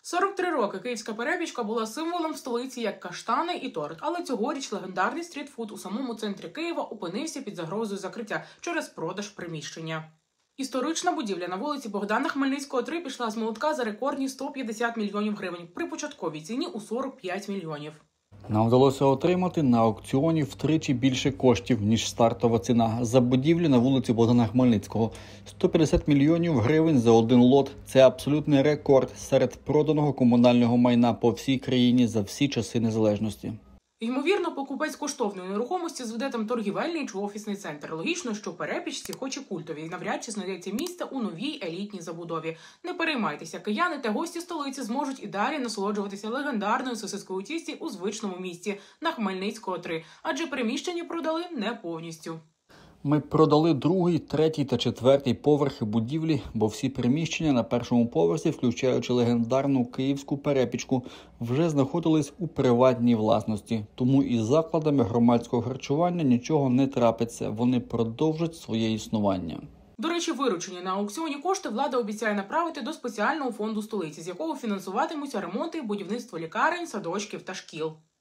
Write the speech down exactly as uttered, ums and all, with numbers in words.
сорок три роки київська перепічка була символом столиці як каштани і торт, але цьогоріч легендарний стрітфуд у самому центрі Києва опинився під загрозою закриття через продаж приміщення. Історична будівля на вулиці Богдана Хмельницького, три пішла з молотка за рекордні сто п'ятдесят мільйонів гривень при початковій ціні у сорок п'ять мільйонів. Нам вдалося отримати на аукціоні втричі більше коштів, ніж стартова ціна за будівлю на вулиці Богдана Хмельницького. сто п'ятдесят мільйонів гривень за один лот – це абсолютний рекорд серед проданого комунального майна по всій країні за всі часи незалежності. Ймовірно, покупець коштовної нерухомості зведе там торгівельний чи офісний центр. Логічно, що перепічці, хоч і культові, навряд чи знайдеться місце у новій елітній забудові. Не переймайтеся, кияни та гості столиці зможуть і далі насолоджуватися легендарною сосискою у тісті у звичному місті на Хмельницького, три, адже приміщення продали не повністю. Ми продали другий, третій та четвертий поверхи будівлі, бо всі приміщення на першому поверсі, включаючи легендарну київську перепічку, вже знаходились у приватній власності. Тому із закладами громадського харчування нічого не трапиться, вони продовжать своє існування. До речі, виручені на аукціоні кошти влада обіцяє направити до спеціального фонду столиці, з якого фінансуватимуться ремонти і будівництво лікарень, садочків та шкіл.